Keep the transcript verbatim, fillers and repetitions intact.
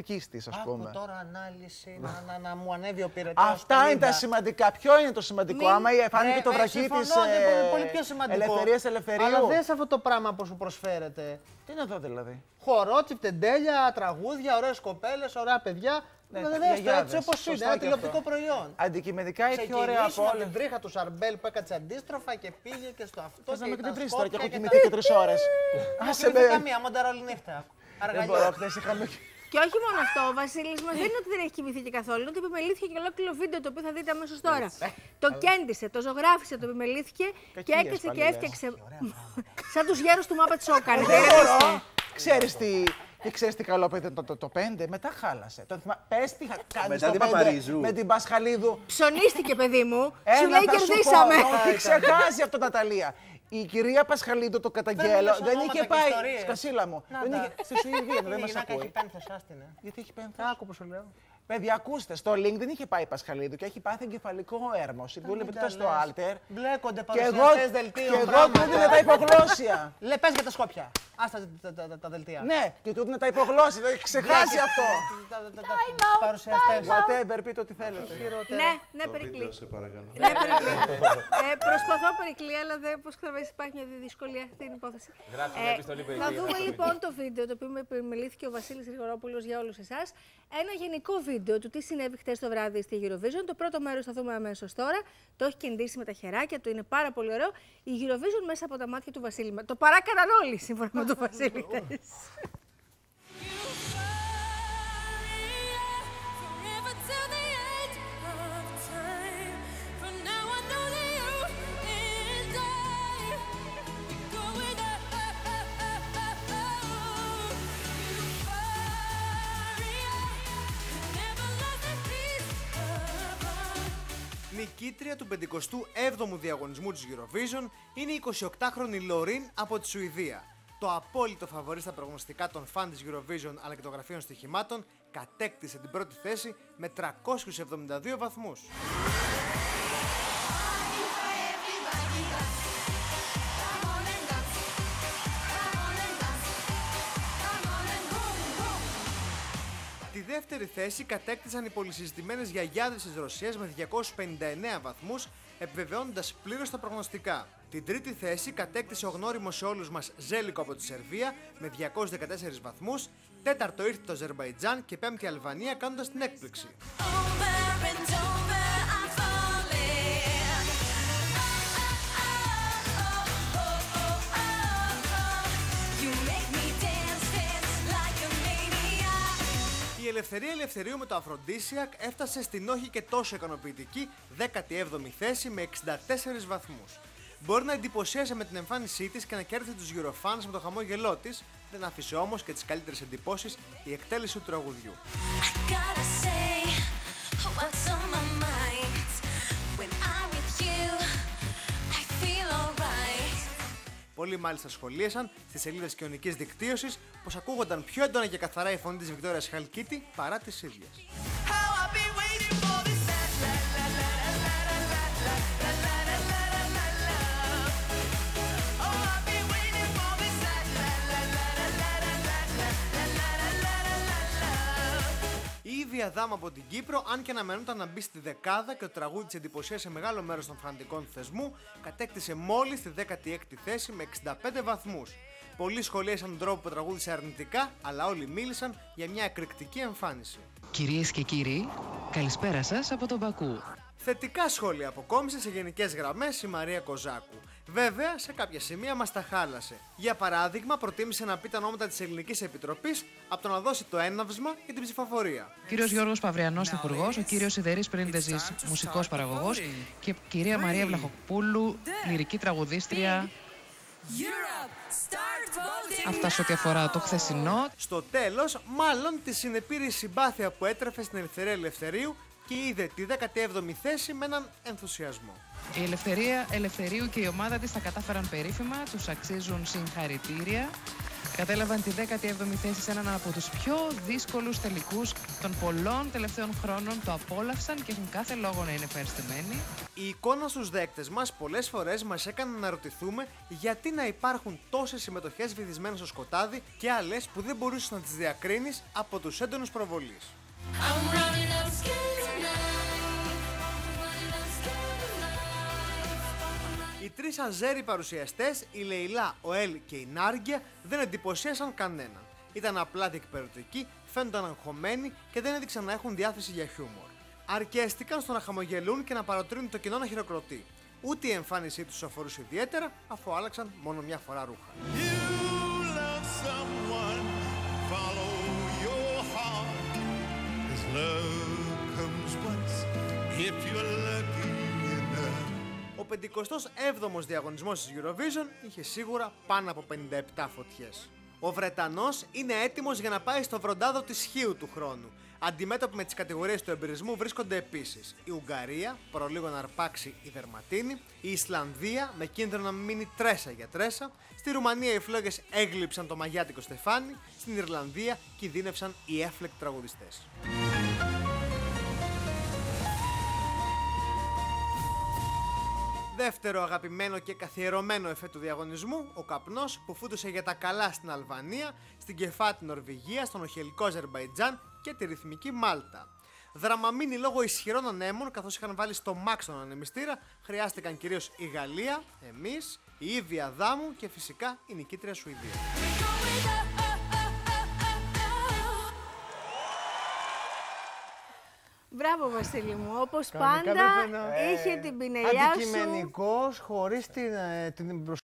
εθνικής της, ας πούμε. Άκου τώρα ανάλυση, να, να, να μου ανέβει ο πυρετός. Αυτά είναι τα σημαντικά. Ποιο είναι το σημαντικό? Μην... Άμα φάνηκε ε, το βραχί συμφωνώ, της ε, πολύ πιο σημαντικό. Ελευθερίας Ελευθερίου. Αλλά δες αυτό το πράγμα που σου προσφέρεται. Τι είναι αυτό δηλαδή? Χορότσι, τεντέλια, τραγούδια, ωραίες κοπέλες, ωραία παιδιά. Ναι, δες το έτσι όπως είναι, ένα τηλεοπτικό προϊόν. Αντικειμενικά έχει ωραία από όλα. Την τρίχα του Σαρμπέλ που έκατσε αντίστροφα και πήγε και στο αυτό. Θες να με και βρεις τα τώρα και έχω σκόπια κοιμηθεί και τρεις ώρες. Άσε με. Καμία, μοντάρα όλη νύχτα. Δεν μπορώ, χθες είχαμε... Και όχι μόνο αυτό, ο Βασίλης μας δεν είναι ότι δεν έχει κοιμηθεί και καθόλου, είναι ότι επιμελήθηκε και ολόκληρο βίντεο το οποίο θα δείτε αμέσως τώρα. Το κέντησε, το ζωγράφισε, το επιμελήθηκε και έκατσε και έφτιαξε. Σαν τους γέρους του Μάπα Τσόκαν. Δεν μπορώ. Ξέρεις τι. Και ξέρεις τι καλό παιδί το, το, το πέντε, μετά χάλασε. Το θυμά... Πες τι κάνεις το πέντε με την Πασχαλίδου. Ψωνίστηκε, παιδί μου. Ένα, σου λέει κερδίσαμε. Όχι, ξεχάσει αυτό, Ναταλία. Η κυρία Πασχαλίδου, το καταγγέλλω, δεν είχε πάει. Σκασίλα μου. Δεν είχε... Στη Σουηδία δεν μας ακούει. Έχει πένθος, άστινε. Γιατί έχει πένθος? Άκου που σου λέω. Παιδιά, ακούστε, στο link δεν είχε πάει η Πασχαλίδου και έχει πάθει εγκεφαλικό έρμος. Δούλευε τότε στο Alter. Μπλέκονται Και εγώ, παρουσιαστές δελτίων. και εγώ του έδινα τα υπογλώσσια. Λε, πες για τα Σκόπια. Άστα τα, τα, τα, τα δελτία. Ναι, και του έδινα τα υπογλώσια. Το έχει ξεχάσει αυτό. Παρουσιαστές. Whatever, πείτε ό,τι θέλετε. Ναι, ναι, Περικλή. Ναι, Περικλή. Προσπαθώ, Περικλή, αλλά όπως καταλαβαίνεις υπάρχει μια δυσκολία στην υπόθεση. Θα δούμε λοιπόν το βίντεο το οποίο με επιμελήθηκε ο Βασίλης Γρηγορόπουλος για όλους εσάς. Ένα γενικό βίντεο του τι συνέβη χτες το βράδυ στη Eurovision. Το πρώτο μέρος θα δούμε αμέσως τώρα. Το έχει κεντήσει με τα χεράκια του, είναι πάρα πολύ ωραίο. Η Eurovision μέσα από τα μάτια του Βασίλη. Το παράκαναν όλοι σύμφωνα με τον Βασίλη χτες. Νικήτρια του πενηκοστού έβδομου διαγωνισμού της Eurovision είναι η εικοσιοκτάχρονη Λωρίν από τη Σουηδία. Το απόλυτο φαβορί στα προγνωστικά των φαν της Eurovision αλλά και των γραφείων στοιχημάτων κατέκτησε την πρώτη θέση με τριακόσιους εβδομήντα δύο βαθμούς. Τη δεύτερη θέση κατέκτησαν οι πολυσυζητημένες γιαγιάδες της Ρωσίας με διακόσιους πενήντα εννέα βαθμούς, επιβεβαιώνοντας πλήρως τα προγνωστικά. Την τρίτη θέση κατέκτησε ο γνώριμος σε όλους μας Ζέλικο από τη Σερβία με διακόσιους δεκατέσσερις βαθμούς, τέταρτο ήρθε το Αζερμπαϊτζάν και πέμπτη η Αλβανία κάνοντας την έκπληξη. Η Ελευθερία Ελευθερίου με το Αφροντίσιακ έφτασε στην όχι και τόσο ικανοποιητική δέκατη έβδομη θέση με εξήντα τέσσερις βαθμούς. Μπορεί να εντυπωσίασε με την εμφάνισή της και να κέρδισε τους Eurofans με το χαμόγελό της, δεν άφησε όμως και τις καλύτερες εντυπώσεις η εκτέλεση του τραγουδιού. Πολλοί μάλιστα σχολίασαν στις σελίδες κοινωνικής δικτύωσης πως ακούγονταν πιο έντονα και καθαρά η φωνή της Βικτόριας Χαλκίτη παρά της ίδιας. Η ίδια δάμα από την Κύπρο, αν και αναμενόταν να μπει στη δεκάδα και το τραγούδι της εντυπωσίασε μεγάλο μέρος των φανατικών του θεσμού, κατέκτησε μόλις τη δέκατη έκτη θέση με εξήντα πέντε βαθμούς. Πολλοί σχολίασαν τον τρόπο που τραγούδισε αρνητικά, αλλά όλοι μίλησαν για μια εκρηκτική εμφάνιση. Κυρίες και κύριοι, καλησπέρα σας από τον Μπακού. Θετικά σχόλια αποκόμισε σε γενικές γραμμές η Μαρία Κοζάκου. Βέβαια, σε κάποια σημεία μας τα χάλασε. Για παράδειγμα, προτίμησε να πει τα ονόματα της Ελληνικής Επιτροπής από το να δώσει το έναυσμα για την ψηφοφορία. Κύριος Γιώργος Παυριανός, υπουργός, ο κύριος Σιδερής Πρίντεζης, μουσικός παραγωγός και κυρία Μαρία Βλαχοπούλου, λυρική τραγουδίστρια. Αυτά σε ό,τι αφορά το χθεσινό. Στο τέλος, μάλλον τη συνεπήρε η συμπάθεια που έτρεφε στην Ελευθερία Ελευθερίου και είδε τη δέκατη έβδομη θέση με έναν ενθουσιασμό. Η Ελευθερία Ελευθερίου και η ομάδα της τα κατάφεραν περίφημα, τους αξίζουν συγχαρητήρια. κατέλαβαν τη δέκατη έβδομη θέση σε έναν από τους πιο δύσκολους τελικούς των πολλών τελευταίων χρόνων. Το απόλαυσαν και έχουν κάθε λόγο να είναι ευχαριστημένοι. Η εικόνα στους δέκτες μας πολλές φορές μας έκανε να ρωτηθούμε γιατί να υπάρχουν τόσες συμμετοχές βυθισμένες στο σκοτάδι και άλλες που δεν μπορούσες να τις διακρίνεις από τους έντονους προβολείς. Οι τρεις αζέρι παρουσιαστές, η Λεϊλά, ο Ελ και η Νάργκια, δεν εντυπωσίασαν κανέναν. Ήταν απλά διεκπαιρεωτικοί, φαίνονταν αγχωμένοι και δεν έδειξαν να έχουν διάθεση για χιούμορ. Αρκέστηκαν στο να χαμογελούν και να παροτρύνουν το κοινό να χειροκροτεί. Ούτε η εμφάνισή τους αφορούσε ιδιαίτερα, αφού άλλαξαν μόνο μια φορά ρούχα. Ο πενηκοστός έβδομος διαγωνισμός της Eurovision είχε σίγουρα πάνω από πενήντα επτά φωτιές. Ο Βρετανός είναι έτοιμος για να πάει στο βροντάδο της Χίου του χρόνου. Αντιμέτωποι με τις κατηγορίες του εμπειρισμού βρίσκονται επίσης η Ουγγαρία, προλίγο να αρπάξει η δερματίνη, η Ισλανδία με κίνδυνο να μείνει τρέσα για τρέσα, στη Ρουμανία οι φλόγες έγλειψαν το μαγιάτικο στεφάνι, στην Ιρλανδία κινδύνευσαν οι έφλεκτοι τραγουδιστές. Δεύτερο αγαπημένο και καθιερωμένο εφέ του διαγωνισμού, ο καπνός που φούτωσε για τα καλά στην Αλβανία, στην Κεφάτη Νορβηγία, στον οχελικό Αζερμπαϊτζάν και τη ρυθμική Μάλτα. Δραμαμίνοι λόγω ισχυρών ανέμων, καθώς είχαν βάλει στο μάξ τον ανεμιστήρα, χρειάστηκαν κυρίως η Γαλλία, εμείς, η Ήβια Δάμου και φυσικά η νικήτρια Σουηδία. Μπράβο, Βασίλη μου. Όπως πάντα, είχε την πινελιά σου. Αντικειμενικός, χωρίς την, την